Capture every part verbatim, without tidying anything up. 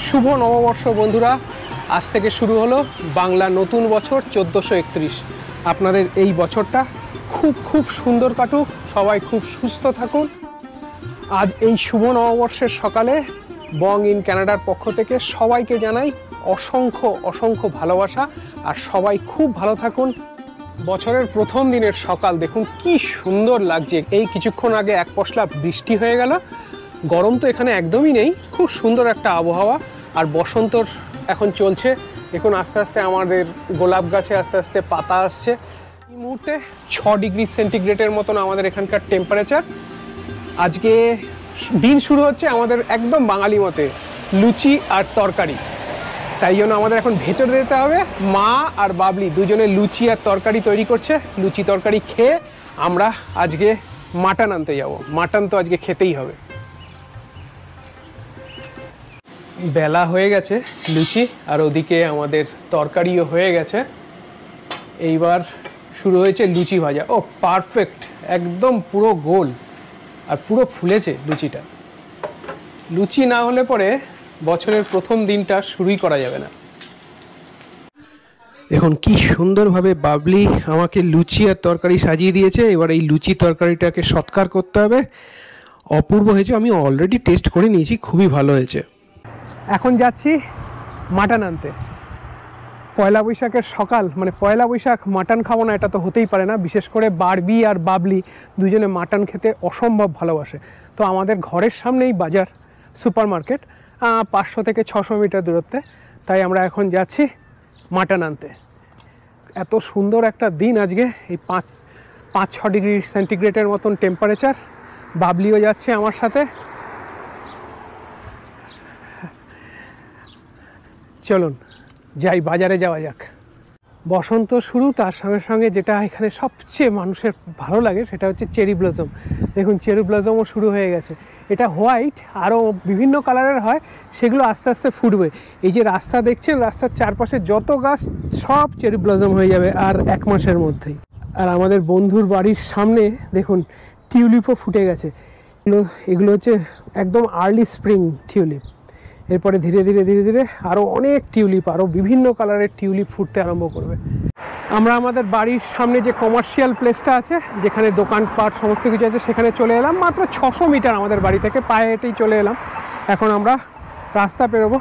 শুভ নববর্ষ বন্ধুরা। আজ থেকে শুরু হলো বাংলা নতুন বছর চোদ্দোশো একত্রিশ। আপনাদের এই বছরটা খুব খুব সুন্দর কাটুক, সবাই খুব সুস্থ থাকুন। আজ এই শুভ নববর্ষের সকালে বং ইন ক্যানাডার পক্ষ থেকে সবাইকে জানাই অসংখ্য অসংখ্য ভালোবাসা, আর সবাই খুব ভালো থাকুন। বছরের প্রথম দিনের সকাল দেখুন কি সুন্দর লাগছে। এই কিছুক্ষণ আগে এক পশলা বৃষ্টি হয়ে গেল, গরম তো এখানে একদমই নেই, খুব সুন্দর একটা আবহাওয়া। আর বসন্তর এখন চলছে, দেখুন আস্তে আস্তে আমাদের গোলাপ গাছে আস্তে আস্তে পাতা আসছে। এই মুহূর্তে ছ ডিগ্রি সেন্টিগ্রেডের মতন আমাদের এখানকার টেম্পারেচার। আজকে দিন শুরু হচ্ছে আমাদের একদম বাঙালি মতে লুচি আর তরকারি, তাই জন্য আমাদের এখন ভেতরে যেতে হবে। মা আর বাবলি দুজনে লুচি আর তরকারি তৈরি করছে। লুচি তরকারি খেয়ে আমরা আজকে মাটন আনতে যাব। মাটন তো আজকে খেতেই হবে। বেলা হয়ে গেছে লুচি, আর ওদিকে আমাদের তরকারিও হয়ে গেছে। এইবার শুরু হয়েছে লুচি ভাজা। ও পারফেক্ট, একদম পুরো গোল আর পুরো ফুলেছে লুচিটা। লুচি না হলে পরে বছরের প্রথম দিনটা শুরুই করা যাবে না। দেখুন কি সুন্দরভাবে বাবলি আমাকে লুচি আর তরকারি সাজিয়ে দিয়েছে। এবার এই লুচি তরকারিটাকে সৎকার করতে হবে। অপূর্ব হয়েছে, আমি অলরেডি টেস্ট করে নিয়েছি, খুবই ভালো হয়েছে। এখন যাচ্ছি মাটন আনতে। পয়লা বৈশাখের সকাল, মানে পয়লা বৈশাখ মাটন খাবো না এটা তো হতেই পারে না। বিশেষ করে বারবি আর বাবলি দুজনে মাটন খেতে অসম্ভব ভালোবাসে। তো আমাদের ঘরের সামনেই বাজার, সুপার মার্কেট, পাঁচশো থেকে ছশো মিটার দূরত্বে। তাই আমরা এখন যাচ্ছি মাটন আনতে। এত সুন্দর একটা দিন আজকে, এই পাঁচ পাঁচ ছ ডিগ্রি সেন্টিগ্রেডের মতন টেম্পারেচার। বাবলিও যাচ্ছে আমার সাথে। চলুন যাই, বাজারে যাওয়া যাক। বসন্ত শুরু, তার সঙ্গে সঙ্গে যেটা এখানে সবচেয়ে মানুষের ভালো লাগে সেটা হচ্ছে চেরি ব্লসম। দেখুন চেরি ব্লসমও শুরু হয়ে গেছে। এটা হোয়াইট, আরও বিভিন্ন কালারের হয়, সেগুলো আস্তে আস্তে ফুটবে। এই যে রাস্তা দেখছেন, রাস্তার চারপাশে যত গাছ সব চেরি ব্লসম হয়ে যাবে আর এক মাসের মধ্যেই। আর আমাদের বন্ধুর বাড়ির সামনে দেখুন টিউলিপও ফুটে গেছে। এগুলো এগুলো হচ্ছে একদম আর্লি স্প্রিং টিউলিপ। এরপরে ধীরে ধীরে ধীরে ধীরে আরও অনেক টিউলিপ, আরও বিভিন্ন কালারের টিউলিপ ফুটতে আরম্ভ করবে। আমরা আমাদের বাড়ির সামনে যে কমার্শিয়াল প্লেসটা আছে, যেখানে দোকানপাট সমস্ত কিছু আছে, সেখানে চলে এলাম। মাত্র ছশো মিটার আমাদের বাড়ি থেকে, পায়ে হেঁটেই চলে এলাম। এখন আমরা রাস্তা পেরোবো।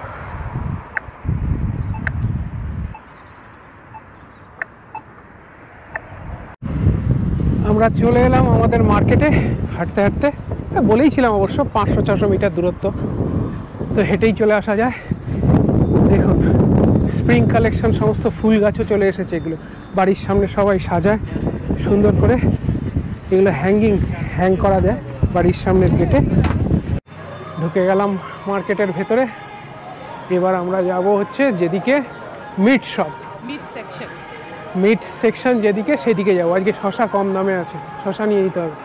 আমরা চলে এলাম আমাদের মার্কেটে হাঁটতে হাঁটতে। বলেইছিলাম অবশ্য পাঁচশো ছশো মিটার দূরত্ব, তো হেঁটেই চলে আসা যায়। দেখুন স্প্রিং কালেকশন, সমস্ত ফুল গাছও চলে এসেছে। এগুলো বাড়ির সামনে সবাই সাজায় সুন্দর করে। এগুলো হ্যাঙ্গিং হ্যাং করা যায় বাড়ির সামনের গেটে। ঢুকে গেলাম মার্কেটের ভেতরে। এবার আমরা যাব হচ্ছে যেদিকে meat shop, meat section meat section যেদিকে, সেদিকে যাবো। আজকে শশা কম দামে আছে, শশা নিয়ে নিতে হবে।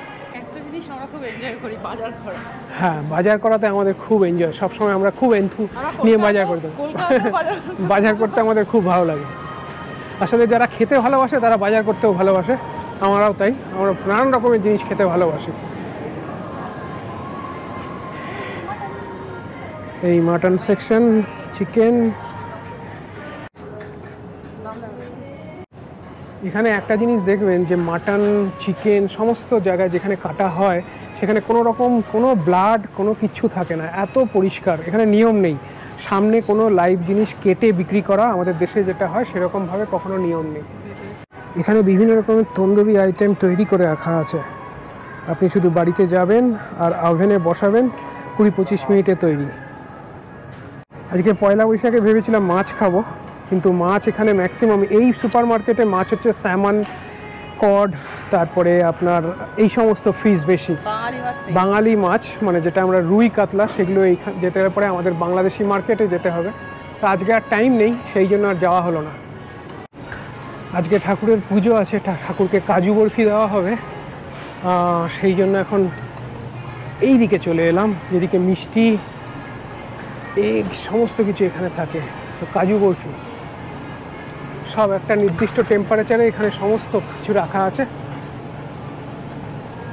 হ্যাঁ, বাজার করাতে আমাদের খুব এনজয়। সবসময় আমরা খুব এনথু নিয়ে বাজার করতে বাজার করতে আমাদের খুব ভালো লাগে। আসলে যারা খেতে ভালোবাসে তারা বাজার করতেও ভালোবাসে, আমরাও তাই। আমরা নানান রকমের জিনিস খেতে ভালোবাসি। এই মাটন সেকশন, চিকেন। এখানে একটা জিনিস দেখবেন যে মাটন, চিকেন সমস্ত জায়গায় যেখানে কাটা হয় সেখানে কোনো রকম কোনো ব্লাড কোনো কিছু থাকে না, এত পরিষ্কার। এখানে নিয়ম নেই সামনে কোনো লাইভ জিনিস কেটে বিক্রি করা। আমাদের দেশে যেটা হয় সেরকমভাবে কখনো নিয়ম নেই। এখানে বিভিন্ন রকমের তন্দুরি আইটেম তৈরি করে রাখা আছে। আপনি শুধু বাড়িতে যাবেন আর ওভেনে বসাবেন, কুড়ি পঁচিশ মিনিটে তৈরি। আজকে পয়লা বৈশাখে ভেবেছিলাম মাছ খাবো, কিন্তু মাছ এখানে ম্যাক্সিমাম এই সুপার মার্কেটে মাছ হচ্ছে স্যামন, কড, তারপরে আপনার এই সমস্ত ফিশ বেশি, বাঙালি মাছ, মানে যেটা আমরা রুই কাতলা, সেগুলো এইখানে যেতে পরে আমাদের বাংলাদেশি মার্কেটে যেতে হবে। তো আজকে আর টাইম নেই, সেই জন্য আর যাওয়া হলো না। আজকে ঠাকুরের পুজো আছে, ঠাকুরকে কাজু বরফি দেওয়া হবে, সেই জন্য এখন এই দিকে চলে এলাম যেদিকে মিষ্টি এই সমস্ত কিছু এখানে থাকে। তো কাজু বরফি সব একটা নির্দিষ্ট টেম্পারেচারে এখানে সমস্ত কিছু রাখা আছে।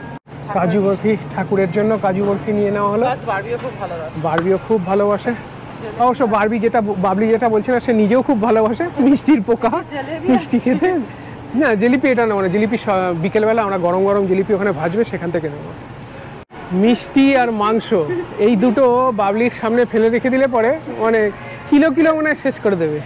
কাজু বরফি ঠাকুরের জন্য কাজু বরফি নিয়ে নেওয়া হলো। বারবিও খুব ভালোবাসে। বারবিও খুব ভালোবাসে। অবশ্য বারবি যেটা বাবলি যেটা বলছে না, সে নিজেও খুব ভালোবাসে মিষ্টির পোকা, মিষ্টি খেতে। না জিলিপি এটা না, মানে জিলিপি বিকেলবেলা আমরা গরম গরম জিলিপি ওখানে ভাজবে, সেখান থেকে নেবো। মিষ্টি আর মাংস এই দুটো বাবলির সামনে ফেলে রেখে দিলে পরে মানে কিলো কিলো মনে শেষ করে দেবে।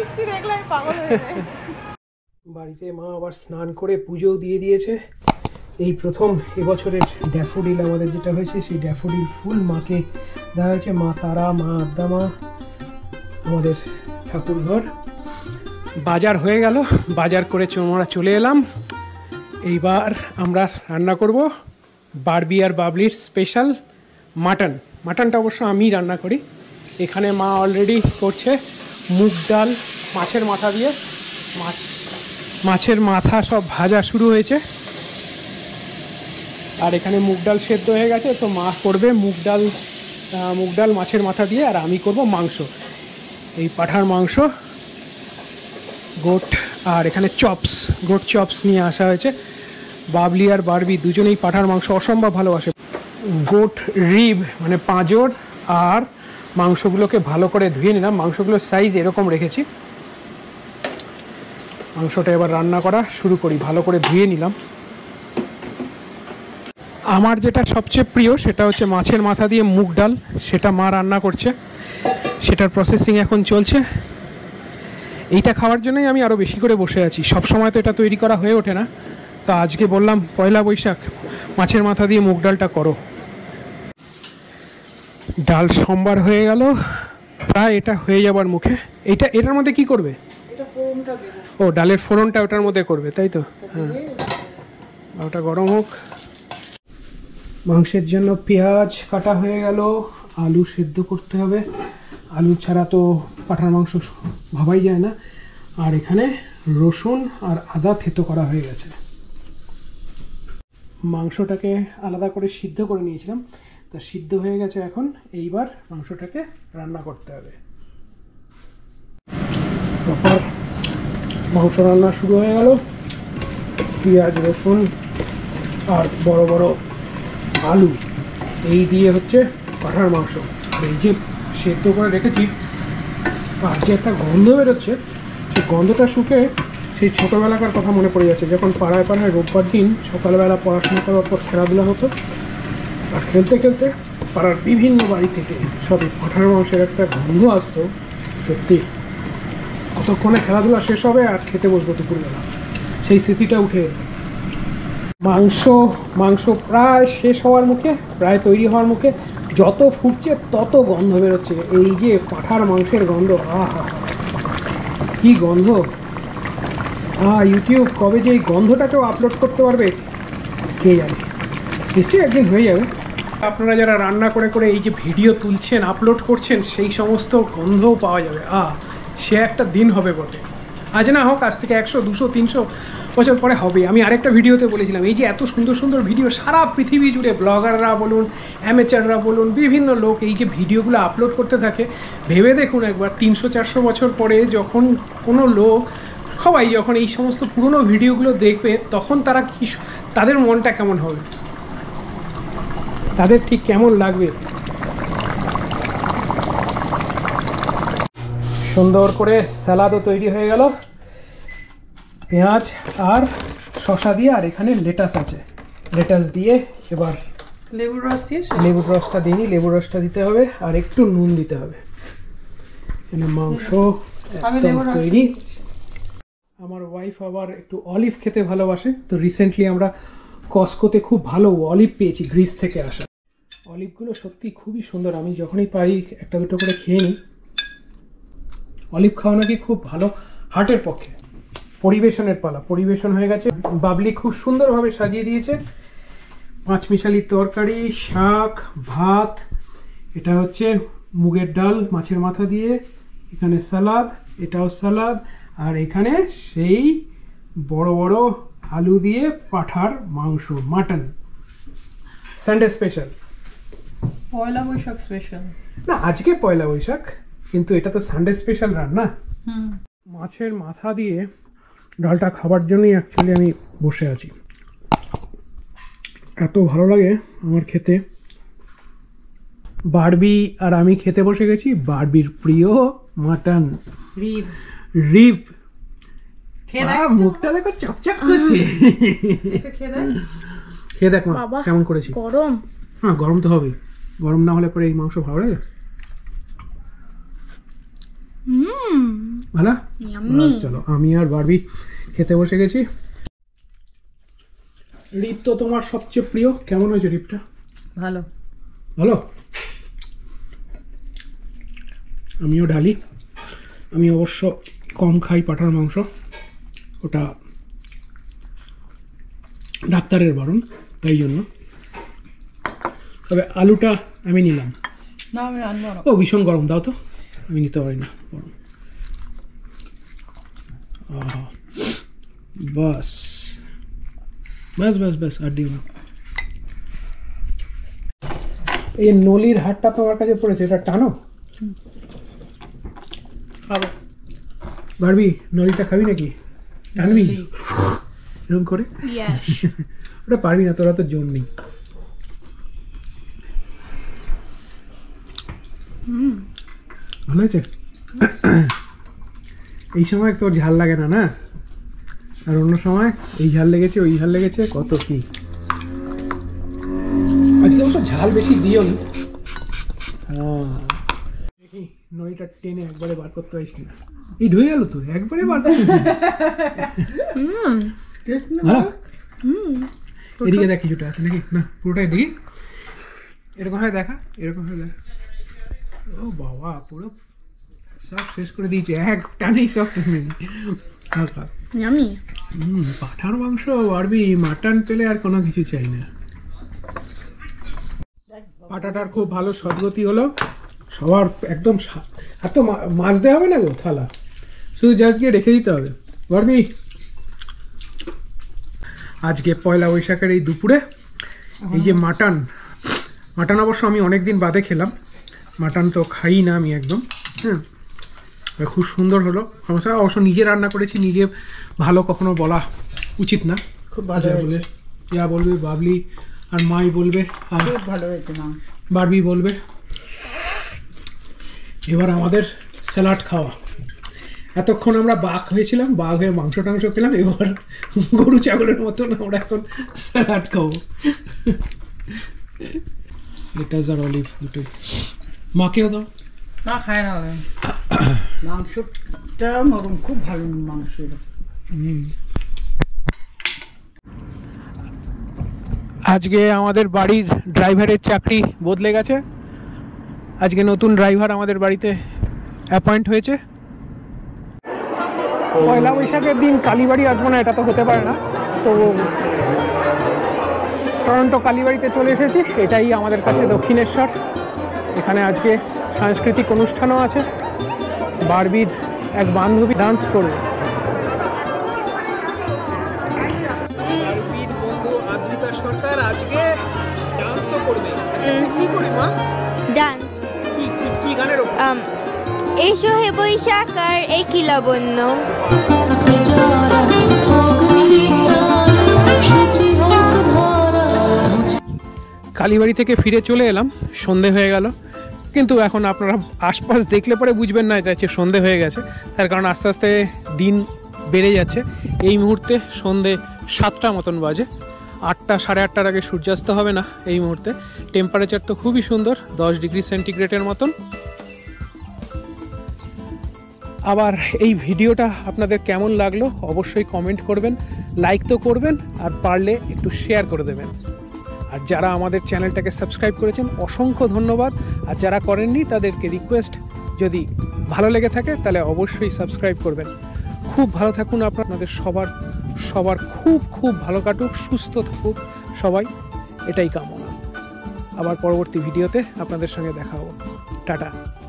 বাড়িতে মা আবার স্নান করে পুজোও দিয়ে দিয়েছে। এই প্রথম এবছরের ড্যাফোডিল আমাদের যেটা হয়েছে, সেই ড্যাফোডিল ফুল মাকে দেওয়া হয়েছে। মা তারা, মা আদ্যা মা, আমাদের ঠাকুর ঘর। বাজার হয়ে গেল, বাজার করে আমরা চলে এলাম। এইবার আমরা রান্না করব বারবি আর বাবলির স্পেশাল মাটন। মাটনটা অবশ্য আমি রান্না করি। এখানে মা অলরেডি করছে মুগ ডাল মাছের মাথা দিয়ে। মাছ মাছের মাথা সব ভাজা শুরু হয়েছে, আর এখানে মুগ ডাল সেদ্ধ হয়ে গেছে। তো মা করবে মুগ ডাল মুগ ডাল মাছের মাথা দিয়ে, আর আমি করব মাংস, এই পাঁঠার মাংস, গোট, আর এখানে চপস, গোট চপস নিয়ে আসা হয়েছে। বাবলি আর বারবি দুজনেই পাঁঠার মাংস অসম্ভব ভালোবাসে। গোট রিব মানে পাঁজর, আর মাংসগুলোকে ভালো করে ধুয়ে নিলাম। মাংসগুলোর সাইজ এরকম রেখেছি। মাংসটা এবার রান্না করা শুরু করি। ভালো করে ধুয়ে নিলাম। আমার যেটা সবচেয়ে প্রিয় সেটা হচ্ছে মাছের মাথা দিয়ে মুগ ডাল, সেটা মা রান্না করছে, সেটার প্রসেসিং এখন চলছে। এইটা খাওয়ার জন্যই আমি আরও বেশি করে বসে আছি। সব সময় তো এটা তৈরি করা হয়ে ওঠে না, তো আজকে বললাম পয়লা বৈশাখ মাছের মাথা দিয়ে মুগ ডালটা করো। ডাল সম্বার হয়ে গেল প্রায়, এটা হয়ে যাবার মুখে। এইটা এটার মধ্যে কি করবে? ও ডালের ফোড়নটা ওটার মধ্যে করবে, তাই তো? হ্যাঁ, ওটা গরম হোক। মাংসের জন্য পেঁয়াজ কাটা হয়ে গেল, আলু সেদ্ধ করতে হবে। আলু ছাড়া তো পাঁঠার মাংস ভাবাই যায় না। আর এখানে রসুন আর আদা থেতো করা হয়ে গেছে। মাংসটাকে আলাদা করে সিদ্ধ করে নিয়েছিলাম, তা সিদ্ধ হয়ে গেছে। এখন এইবার মাংসটাকে রান্না করতে হবে। তারপর মাংস রান্না শুরু হয়ে গেল। পেঁয়াজ, রসুন আর বড় বড় আলু এই দিয়ে হচ্ছে পাঁঠার মাংস। এই যে সেদ্ধ করে রেখেছি, আর যে একটা গন্ধ বেরোচ্ছে, সেই গন্ধটা শুকে সেই ছোটোবেলাকার কথা মনে পড়ে যাচ্ছে। যখন পাড়ায় পাড়ায় রোববার দিন সকালবেলা পড়াশোনা করার পর খেলাধুলা হতো, আর খেলতে খেলতে পাড়ার বিভিন্ন বাড়ি থেকে সব পাঁঠার মাংসের একটা গন্ধ আসতো। সত্যি কতক্ষণে খেলাধুলা শেষ হবে আর খেতে বসবো দুপুরবেলা, সেই স্মৃতিটা উঠে। মাংস মাংস প্রায় শেষ হওয়ার মুখে, প্রায় তৈরি হওয়ার মুখে। যত ফুটছে তত গন্ধ বেরোচ্ছে। এই যে পাঁঠার মাংসের গন্ধ, আহা কি গন্ধ! হ্যাঁ, ইউটিউব কবে যে এই গন্ধটাকেও আপলোড করতে পারবে কে জানে, নিশ্চয়ই একদিন হয়ে যাবে। আপনারা যারা রান্না করে করে এই যে ভিডিও তুলছেন, আপলোড করছেন, সেই সমস্ত গন্ধও পাওয়া যাবে। আহ সে একটা দিন হবে বটে। আজ না হোক, আজ থেকে একশো দুশো তিনশো বছর পরে হবে। আমি আরেকটা ভিডিওতে বলেছিলাম, এই যে এত সুন্দর সুন্দর ভিডিও সারা পৃথিবী জুড়ে ব্লগাররা বলুন, অ্যামেচাররা বলুন, বিভিন্ন লোক এই যে ভিডিওগুলো আপলোড করতে থাকে, ভেবে দেখুন একবার তিনশো চারশো বছর পরে যখন কোনো লোক, সবাই যখন এই সমস্ত পুরনো ভিডিওগুলো দেখবে, তখন তারা কি, তাদের মনটা কেমন হবে, তাদের ঠিক কেমন লাগবে। সুন্দর করে স্যালাডও তৈরি হয়ে গেল, পেঁয়াজ আর শসা দিয়ে, আর এখানে লেটাস আছে, লেটাস দিয়ে এবার লেবুর রস দিয়ে, লেবুর রসটা দিই, লেবুর রসটা দিতে হবে, আর একটু নুন দিতে হবে। এখানে মাংস একদম তৈরি। আমার ওয়াইফ আবার একটু অলিভ খেতে ভালোবাসে, তো রিসেন্টলি আমরা কস্কোতে খুব ভালো অলিভ পেয়েছি, গ্রিস থেকে আসা। অলিভগুলো সত্যি খুবই সুন্দর, আমি যখনই পারি একটা দুটো করে খেয়ে নিই। অলিভ খাওয়া নাকি খুব ভালো হার্টের পক্ষে। পরিবেশনের পালা, পরিবেশন হয়ে গেছে। বাবলি খুব সুন্দরভাবে সাজিয়ে দিয়েছে। পাঁচমিশালি তরকারি, শাক, ভাত, এটা হচ্ছে মুগের ডাল মাছের মাথা দিয়ে, এখানে সালাদ, এটাও সালাদ, আর এখানে সেই বড় বড় আলু দিয়ে পাঁঠার মাংস, mutton, Sunday special. Poila Baishakh special না, আজকে পয়লা বৈশাখ, কিন্তু এটা তো সানডে স্পেশাল রান্না। মাছের মাথা দিয়ে ডালটা খাবার জন্যই অ্যাকচুয়ালি আমি বসে আছি। এত ভালো লাগে আমার খেতে। বারবি আর আমি খেতে বসে গেছি বারবির প্রিয় মাটন রিব রিব। খেয়ে দেখ আহ, মুখটা দেখো চকচক করছে। এটা খেয়ে দেখ খেয়ে দেখ মা বাবা, কেমন করেছি। গরম। হ্যাঁ গরম তো হবে, গরম না হলে পরে এই মাংস ভালো লাগে। হুম ভালো ইয়াম্মি। বাস, চলো আমি আর বারবি খেতে বসে গেছি। রিব তো তোমার সবচেয়ে প্রিয়, কেমন হয়েছে রিবটা? ভালো ভালো। আমিও ঢালি, আমি অবশ্য কম খাই পাঁঠার মাংস, ওটা ডাক্তারের বারণ, তাই জন্য। তবে আলুটা আমি নিলাম। না আমি আনবো না ও ভীষণ গরম, দাও তো, আমি নিতে পারি না গরম। আহা, বাস বাস বাস বাস আর দিও না। এই নলির হাটটা তোমার কাছে পড়েছে, এটা টানো। খাবো বারবি নলিটা খাবি নাকি? টানবি এরকম করে? Yes. ওটা পারবি না, তোরা তো জোর নেই। ভালো হয়েছে? এই সময় তোর ঝাল লাগে না না, আর অন্য সময় এই ঝাল লেগেছে ওই ঝাল লেগেছে কত কি। আজকে অবশ্য ঝাল বেশি দিও নি। হ্যাঁ দেখি নলিটা টেনে একবারে বার করতে পারিস কিনা। এই ঢুয়ে গেল তো, একবারে বার করতে হুম ভালো। এদিকে দেখ কিছুটা আছে নাকি, না পুরোটাই দেখি। এরকম হয় দেখা, এরকম হয় দেখা। ও বাবা, পুরো সব শেষ করে দিয়েছে এক টানেই, সব টেনে হালকা। ইয়াম্মি। হুম, পাঠার মাংস বারবি, মাটন পেলে আর কোনো কিছু চাই না। পাটাটার খুব ভালো সদ্গতি হলো সবার, একদম সা- আর তো মা- মাজতে হবে না গো থালা, শুধু জাস্ট গিয়ে রেখে দিতে হবে। বারবি আজকে পয়লা বৈশাখের এই দুপুরে এই যে মাটন, মাটন অবশ্য আমি অনেক দিন বাদে খেলাম, মাটন তো খাই না আমি একদম। হ্যাঁ খুব সুন্দর হলো, সমস্যা অবশ্য নিজে রান্না করেছি, নিজে ভালো কখনো বলা উচিত না। খুব ভালো যা হয়েছে বলে যা বলবে বাবলি আর মাই বলবে আর খুব ভালো হয়েছে মাংস বারবি বলবে। এবার আমাদের স্যালাড খাওয়া। এতক্ষণ আমরা বাঘ হয়েছিলাম, বাঘ হয়ে মাংস টাংস খেলাম, এবার গরু ছাগলের মতন আমরা এখন স্যালাড খাবো। লেটাস আর অলিভ দুটোই। মাকেও দাও। না খায় না ওরা। মাংসটা নরম, খুব ভালো মাংস। হুম। আজকে আমাদের বাড়ির ড্রাইভারের চাকরি বদলে গেছে, আজকে নতুন ড্রাইভার আমাদের বাড়িতে অ্যাপয়েন্ট হয়েছে। পয়লা বৈশাখের দিন কালীবাড়ি আসবো না এটা তো হতে পারে না, তো টরন্টো কালীবাড়িতে চলে এসেছি। এটাই আমাদের কাছে দক্ষিণেশ্বর, এখানে আজকে সাংস্কৃতিক অনুষ্ঠানও আছে। বারবির এক বান্ধবী ডান্স করবে। বারবির বন্ধু আদ্রিতা সরকার আজকে ডান্সও করবে। কি করে মা? ডান্স কি কি কি গানের ওপর? um, এসো হে বৈশাখ আর এই কি লাবণ্য। কালীবাড়ি থেকে ফিরে চলে এলাম, সন্ধে হয়ে গেল, কিন্তু এখন আপনারা আশপাশ দেখলে পরে বুঝবেন না এটা হচ্ছে সন্ধে হয়ে গেছে, তার কারণ আস্তে আস্তে দিন বেড়ে যাচ্ছে। এই মুহূর্তে সন্ধে সাতটা মতন বাজে, আটটা সাড়ে আটটার আগে সূর্যাস্ত হবে না এই মুহূর্তে। টেম্পারেচার তো খুবই সুন্দর, দশ ডিগ্রি সেন্টিগ্রেডের মতন। আবার এই ভিডিওটা আপনাদের কেমন লাগলো অবশ্যই কমেন্ট করবেন, লাইক তো করবেন, আর পারলে একটু শেয়ার করে দেবেন। আর যারা আমাদের চ্যানেলটাকে সাবস্ক্রাইব করেছেন অসংখ্য ধন্যবাদ, আর যারা করেননি তাদেরকে রিকোয়েস্ট, যদি ভালো লেগে থাকে তাহলে অবশ্যই সাবস্ক্রাইব করবেন। খুব ভালো থাকুন আপনাদের সবার, সবার খুব খুব ভালো কাটুক, সুস্থ থাকুক সবাই, এটাই কামনা। আবার পরবর্তী ভিডিওতে আপনাদের সঙ্গে দেখা হবে। টাটা।